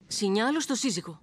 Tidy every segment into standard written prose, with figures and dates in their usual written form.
Σινιάλο στο σύζυγο.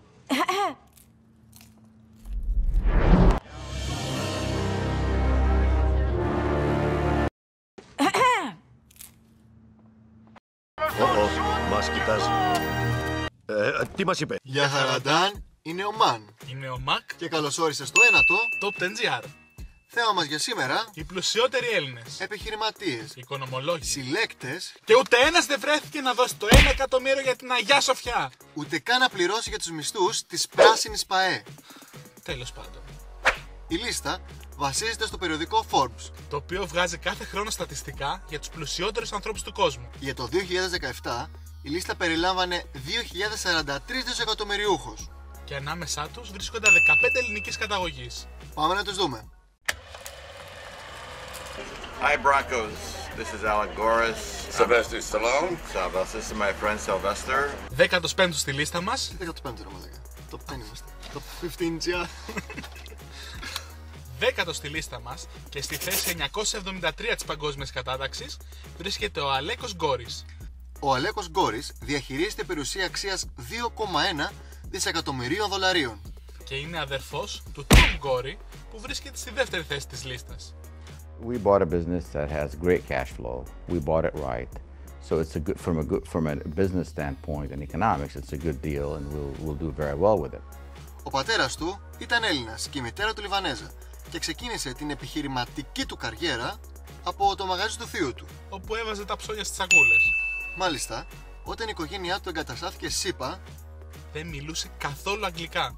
Μας κοιτάζει. Τι μας είπε? Γεια χαραντάν, είναι ο Μαν. Είναι ο Μακ. Και καλώς όρισες στο ένατο Top 10GR. θέμα μας για σήμερα: Οι πλουσιότεροι Έλληνες. επιχειρηματίες, Οικονομολόγοι. συλλέκτες, Και ούτε ένας δεν βρέθηκε να δώσει το 1 εκατομμύριο για την Αγιά Σοφιά. ούτε καν να πληρώσει για τους μισθούς της πράσινης ΠΑΕ. Τέλος πάντων. Η λίστα βασίζεται στο περιοδικό Forbes. Το οποίο βγάζει κάθε χρόνο στατιστικά για τους πλουσιότερους ανθρώπους του κόσμου. Για το 2017 η λίστα περιλάμβανε 2.043 δισεκατομμυριούχους. Και ανάμεσά τους βρίσκονται 15 ελληνικής καταγωγής. Πάμε να τους δούμε. Hi Broncos, this is Alec Goris. Sylvester Stallone. Sylvester, this is my friend Sylvester. 15ος στη λίστα μας. 15ο ρε μαλάκα. Top 10 είμαστε. Top 15 10ος στη λίστα μας και στη θέση 973 της παγκόσμιας κατάταξης βρίσκεται ο Αλέκος Γκόρης. Ο Αλέκος Γκόρης διαχειρίζεται περιουσία αξίας 2,1 δισεκατομμυρίων δολαρίων. Και είναι αδερφός του Τόμ Γκόρη που βρίσκεται στη δεύτερη θέση της λίστας. We bought a business that has great cash flow. We bought it right. So it's a from a business standpoint and economics, it's a good deal and we'll do very well with it. Ο πατέρας του ήταν Έλληνας και η μητέρα του Λιβανέζα και ξεκίνησε την επιχειρηματική του καριέρα από το μαγαζί του θείου του, όπου έβαζε τα ψώνια στις σακούλες. Μάλιστα, όταν η οικογένειά του εγκαταστάθηκε στη ΣΥΠΑ, δεν μιλούσε καθόλου αγγλικά.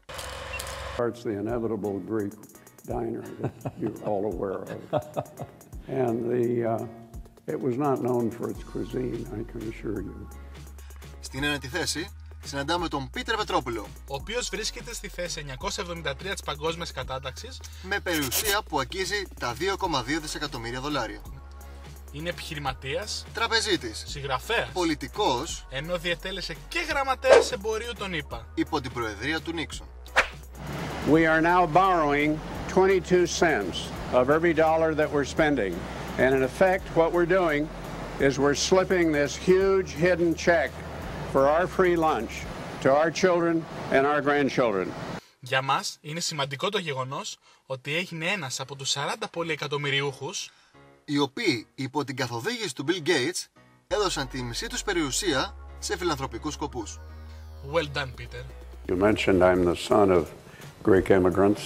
It's the inevitable Greek diner that you're all aware of. And it was not known for its cuisine, I can assure you. Στην ένατη θέση συναντάμε τον Πίτερ Πετρόπουλο, ο οποίος βρίσκεται στη θέση 973 της παγκόσμιας κατάταξης με περιουσία που αγγίζει τα 2,2 δισεκατομμύρια δολάρια. Είναι επιχειρηματίας, τραπεζίτης, συγγραφέας, πολιτικός, ενώ διετέλεσε και γραμματέας εμπορίου των ΗΠΑ υπό την προεδρία του Νίξον. We are now borrowing 22 cents of every dollar that we're spending. And in effect, what we're doing is we're slipping this huge hidden check for our free lunch to our children and our grandchildren. Για μας είναι σημαντικό το γεγονός ότι έγινε ένας από τους 40 πολυεκατομμυριούχους οι οποίοι υπό την καθοδήγηση του Bill Gates έδωσαν τη μισή τους περιουσία σε φιλανθρωπικούς σκοπούς. Well done, Peter. You mentioned I'm the son of Greek immigrants.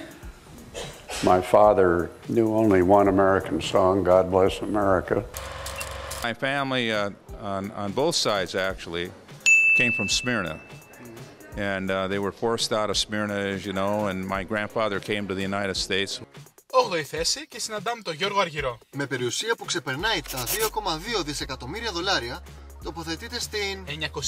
My father knew only one American song, God Bless America. My family on both sides actually came from Smyrna. And they were forced out of Smyrna, as you know, and my grandfather came to the United States. 8η θέση και συναντάμε τον Γιώργο Αργυρό. Με περιουσία που ξεπερνάει τα 2,2 δισεκατομμύρια δολάρια, τοποθετείται στην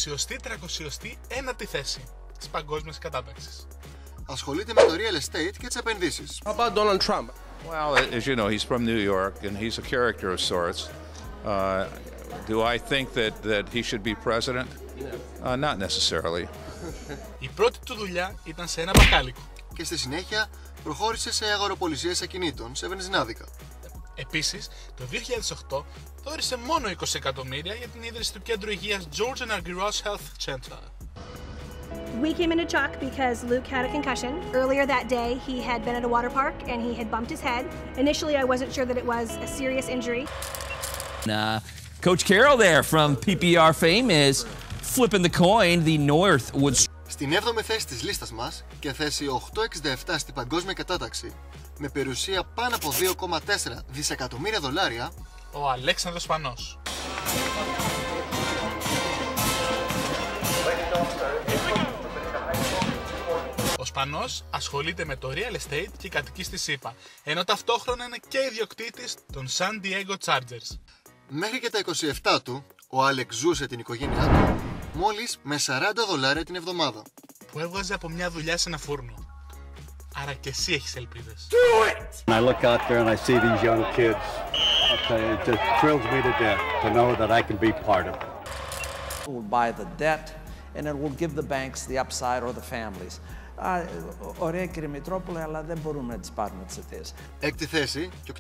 931η θέση της παγκόσμιας κατάταξης. Ασχολείται με το real estate και τις επενδύσεις. How about Donald Trump? Well, as you know, he's from New York and he's a character of sorts. Do I think that he should be president? Not necessarily. Η πρώτη του δουλειά ήταν σε ένα μπακάλικο. Και στη συνέχεια προχώρησε σε αγοροπολισίες ακινήτων σε βενζινάδικα. Επίσης, το 2008 δώρισε μόνο 20 εκατομμύρια για την ίδρυση του κέντρου υγείας George and Argyros Health Center. We came into Chuck because Luke had a concussion. Earlier that day, he had been at a water park and he had bumped his head. Initially, I wasn't sure that it was a serious injury. Coach Carroll there from PPR fame is flipping the coin. The North would. Στην 7η θέση της λίστας μας και θέση 867 στην παγκόσμια κατάταξη, με περιουσία πάνω από 2,4 δισεκατομμύρια δολάρια, ο Αλέξανδρος Σπανός. Ο Σπανός ασχολείται με το real estate και κατοικεί στη ΣΥΠΑ, ενώ ταυτόχρονα είναι και ιδιοκτήτης των San Diego Chargers. Μέχρι και τα 27 του, ο Άλεξ ζούσε την οικογένειά του μόλις με 40 δολάρια την εβδομάδα, που έβγαζε από μια δουλειά σε ένα φούρνο. Άρα και εσύ έχεις ελπίδες. I look out there and I see these young kids. I'll tell you, it just thrills me to death to know that I can be part of it. By the debt and it will give the banks the upside or the families. Ωραία κύριε Μητρόπουλε, αλλά δεν μπορούμε να τις πάρουμε τις εταιρείες. Έκτη θέση και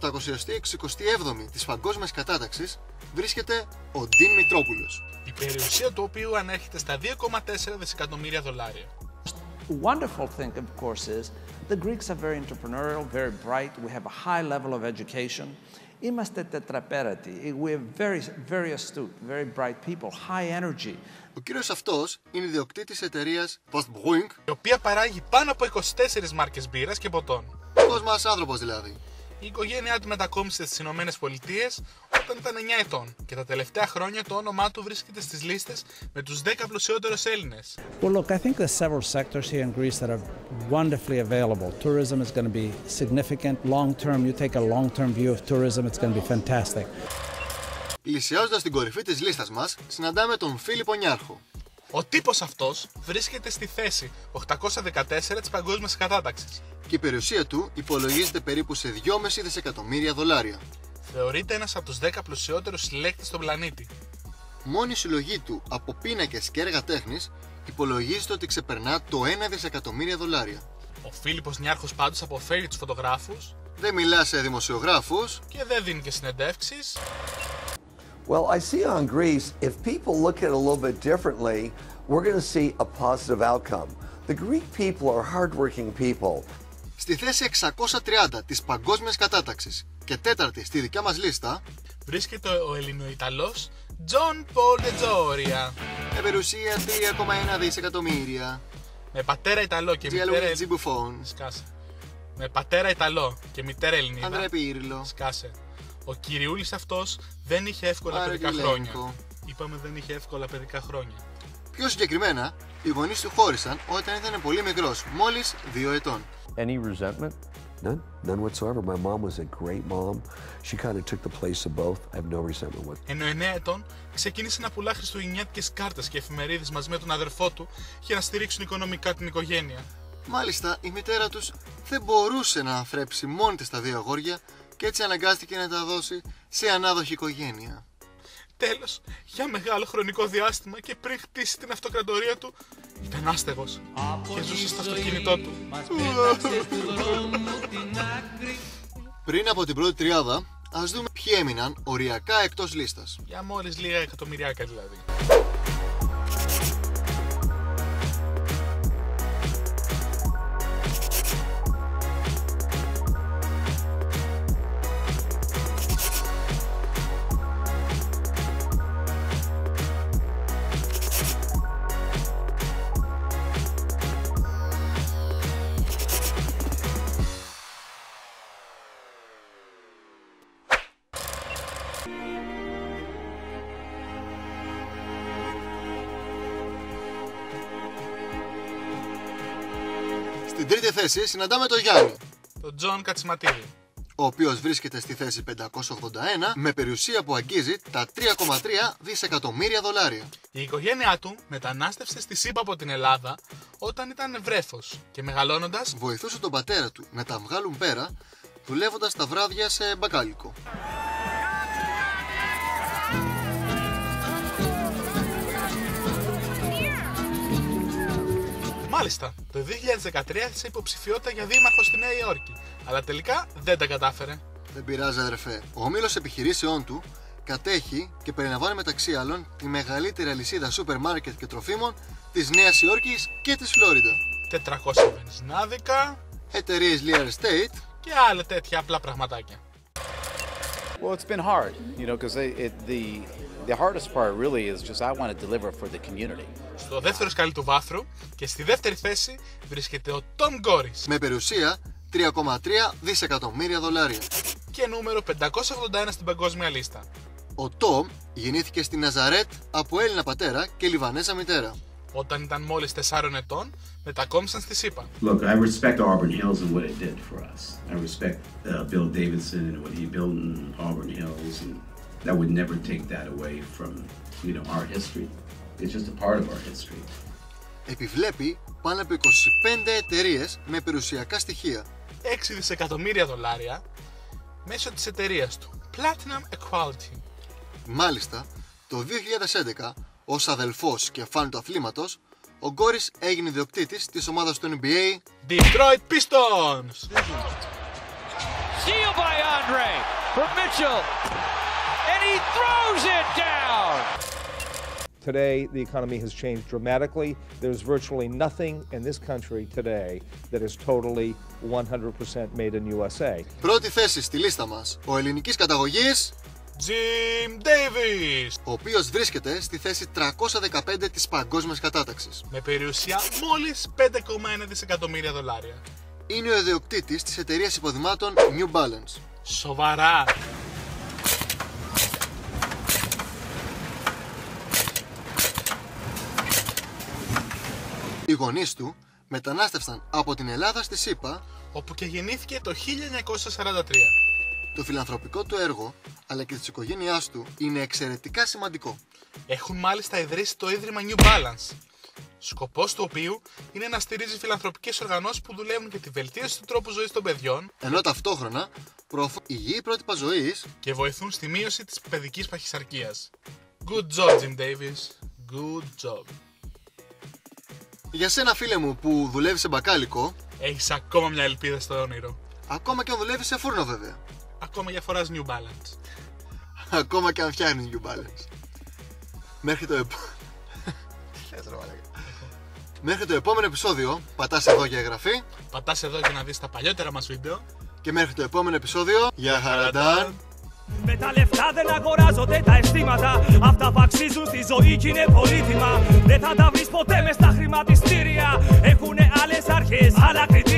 867η της παγκόσμιας κατάταξης βρίσκεται ο Ντιν Μητρόπουλος, η περιουσία του οποίου ανέρχεται στα 2,4 δισεκατομμύρια δολάρια. The wonderful thing, of course, is the Greeks are very entrepreneurial, very bright. We have a high level of education. Είμαστε τετραπέρατοι. We are very, very astute, very bright people, high energy. Ο κύριος αυτός είναι ιδιοκτήτης εταιρείας Postbrewing, η οποία παράγει πάνω από 24 μάρκες μπύρας και ποτών. δικός μας άνθρωπος δηλαδή. Η οικογένειά του μετακόμισε στις Ηνωμένες Πολιτείες όταν ήταν 9 ετών και τα τελευταία χρόνια το όνομά του βρίσκεται στις λίστες με τους 10 πλουσιότερους Έλληνες. Well, look, I think there's several sectors here in Greece that are wonderfully available. Tourism is going to be significant. Long term, you take a long-term view of tourism, it's going to be fantastic. Πλησιάζοντας την κορυφή της λίστας μας, συναντάμε τον Φίλιππο Νιάρχο. Ο τύπος αυτός βρίσκεται στη θέση 814 της παγκόσμιας κατάταξης. Και η περιουσία του υπολογίζεται περίπου σε 2,5 δισεκατομμύρια δολάρια. Θεωρείται ένας από τους 10 πλουσιότερους συλλέκτες στον πλανήτη. Μόνη η συλλογή του από πίνακες και έργα τέχνης υπολογίζεται ότι ξεπερνά το 1 δισεκατομμύρια δολάρια. Ο Φίλιππος Νιάρχος πάντως αποφέρει τους φωτογράφους, δεν μιλά σε δημοσιογράφους και δεν δίνει και συνεντεύξεις. Well, I see on Greece, if people look at it a little bit differently, we're going to see a positive outcome. The Greek people are hardworking people. Στη θέση 630 της παγκόσμιας κατάταξης και τέταρτη στη δικιά μας λίστα βρίσκεται ο Ελληνοϊταλός John Paul de Gioia. Με περιουσία 3,1 δισεκατομμύρια. Με πατέρα Ιταλό και μητέρα Σκάσε. Με πατέρα Ιταλό και μητέρα Ελληνίδα. Ανδρέα Πύριλο. Σκάσε. Ο κυριούλης αυτός δεν είχε εύκολα παιδικά χρόνια. Είπαμε δεν είχε εύκολα παιδικά χρόνια. Πιο συγκεκριμένα, οι γονείς του χώρισαν όταν ήταν πολύ μικρός, μόλις 2 ετών. Any resentment? None, none whatsoever. My mom was a great mom. She kind of took the place of both. I have no resentment with. Ενώ 9 ετών ξεκίνησε να πουλά χριστουγεννιάτικες κάρτες και εφημερίδες μαζί με τον αδερφό του για να στηρίξουν οικονομικά την οικογένεια. Μάλιστα, η μητέρα τους δεν μπορούσε να θρέψει μόνη της τα 2 αγόρια και έτσι αναγκάστηκε να τα δώσει σε ανάδοχη οικογένεια. Τέλος, για μεγάλο χρονικό διάστημα και πριν χτίσει την αυτοκρατορία του, ήταν άστεγος και ζούσε στο αυτοκίνητό του. Πριν από την πρώτη τριάδα, ας δούμε ποιοι έμειναν οριακά εκτός λίστας. Για μόλις λίγα εκατομμυριάκα δηλαδή. Στην τρίτη θέση συναντάμε τον Γιάννη, τον Τζον Κατσιματίδη, ο οποίος βρίσκεται στη θέση 581 με περιουσία που αγγίζει τα 3,3 δισεκατομμύρια δολάρια. Η οικογένειά του μετανάστευσε στη ΣΥΠΑ από την Ελλάδα όταν ήταν βρέφος και μεγαλώνοντας βοηθούσε τον πατέρα του να τα βγάλουν πέρα δουλεύοντας τα βράδια σε μπακάλικο. Μάλιστα, το 2013 έθεσε υποψηφιότητα για δήμαρχο στη Νέα Υόρκη, αλλά τελικά δεν τα κατάφερε. Δεν πειράζει αδερφέ, ο όμιλος επιχειρήσεων του κατέχει και περιλαμβάνει μεταξύ άλλων τη μεγαλύτερη αλυσίδα σούπερ μάρκετ και τροφίμων της Νέας Υόρκης και της Φλόριντα. 400 βενζινάδικα, εταιρείες real estate και άλλα τέτοια απλά πραγματάκια. Well, it's been hard, you know, because the hardest part really is just I want to deliver for the community. Στο δεύτερο σκαλί του βάθρου και στη δεύτερη θέση βρίσκεται ο Τόμ Γκόρις με περιουσία 3,3 δισεκατομμύρια δολάρια και νούμερο 581 στην παγκόσμια λίστα. Ο Τόμ γεννήθηκε στη Ναζαρέτ από Έλληνα πατέρα και Λιβανέζα μητέρα. Όταν ήταν μόλις 4 ετών, μετακόμισαν στη ΣΥΠΑ. Look, I respect Auburn Hills and what it did for us. I respect Bill Davidson and what he built in Auburn Hills, and that would never take that away from, you know, our history. It's just a part of our history. Επιβλέπει πάνω από 25 εταιρείες με περιουσιακά στοιχεία. 6 δισεκατομμύρια δολάρια μέσω της εταιρείας του Platinum Equality. Μάλιστα, το 2011 Ως αδελφός και φαν του αθλήματος, ο Γκόρις έγινε ιδιοκτήτης της ομάδας του NBA Detroit Pistons. Steal by Andre for Mitchell, and he throws it down. Today, the economy has changed dramatically. There's virtually nothing in this country today that is totally 100% made in USA. Πρώτη θέση στη λίστα μας, ο ελληνικής καταγωγής Jim Davis, ο οποίος βρίσκεται στη θέση 315 της παγκόσμιας κατάταξης. Με περιουσία μόλις 5,1 δισεκατομμύρια δολάρια. Είναι ο ιδιοκτήτης της εταιρείας υποδημάτων New Balance. Σοβαρά. Οι γονείς του μετανάστευσαν από την Ελλάδα στη ΣΥΠΑ, όπου και γεννήθηκε το 1943. Το φιλανθρωπικό του έργο, αλλά και της οικογένειάς του, είναι εξαιρετικά σημαντικό. Έχουν μάλιστα ιδρύσει το ίδρυμα New Balance, σκοπός του οποίου είναι να στηρίζει φιλανθρωπικές οργανώσεις που δουλεύουν για τη βελτίωση του τρόπου ζωής των παιδιών, ενώ ταυτόχρονα προωθούν υγιή πρότυπα ζωής και βοηθούν στη μείωση της παιδικής παχυσαρκίας. Good job, Jim Davis. Good job. Για σένα, φίλε μου, που δουλεύει σε μπακάλικο, έχεις ακόμα μια ελπίδα στο όνειρο. Ακόμα και αν δουλεύει σε φούρνο, βέβαια. Ακόμα για φοράς New Balance. Ακόμα και αν φτιάχνεις New Balance. Μέχρι το επόμενο επεισόδιο, πατάς εδώ για εγγραφή. Πατάς εδώ για να δεις τα παλιότερα μας βίντεο. Και μέχρι το επόμενο επεισόδιο, για χαραντάν. Με τα λεφτά δεν αγοράζονται τα αισθήματα. Αυτά που αξίζουν στη ζωή κι είναι πολύτιμα. Δεν θα τα βρεις ποτέ μες στα χρηματιστήρια. Έχουνε άλλες αρχές, άλλα κριτήρια.